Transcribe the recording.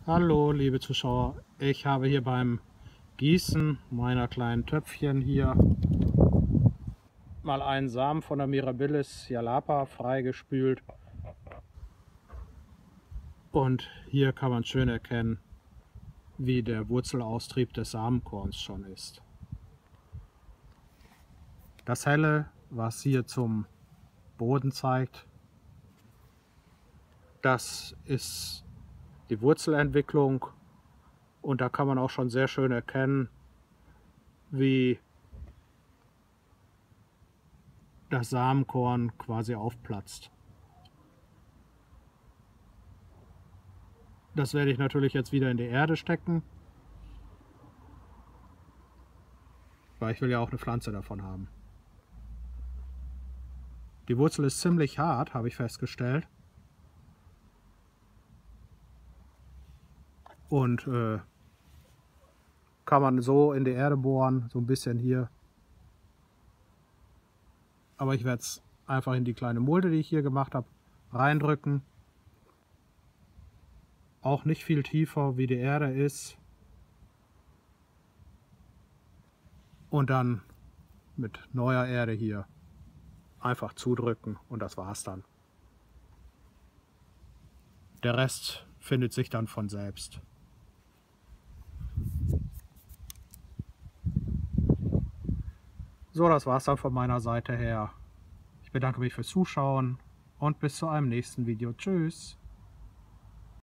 Hallo liebe Zuschauer, ich habe hier beim Gießen meiner kleinen Töpfchen hier mal einen Samen von der Mirabilis jalapa freigespült und hier kann man schön erkennen, wie der Wurzelaustrieb des Samenkorns schon ist. Das Helle, was hier zum Boden zeigt, das ist die Wurzelentwicklung und da kann man auch schon sehr schön erkennen, wie das Samenkorn quasi aufplatzt. Das werde ich natürlich jetzt wieder in die Erde stecken, weil ich will ja auch eine Pflanze davon haben. Die Wurzel ist ziemlich hart, habe ich festgestellt. Und kann man so in die Erde bohren, so ein bisschen hier. Aber ich werde es einfach in die kleine Mulde, die ich hier gemacht habe, reindrücken. Auch nicht viel tiefer, wie die Erde ist. Und dann mit neuer Erde hier einfach zudrücken und das war's dann. Der Rest findet sich dann von selbst. So, das war's dann von meiner Seite her. Ich bedanke mich fürs Zuschauen und bis zu einem nächsten Video. Tschüss!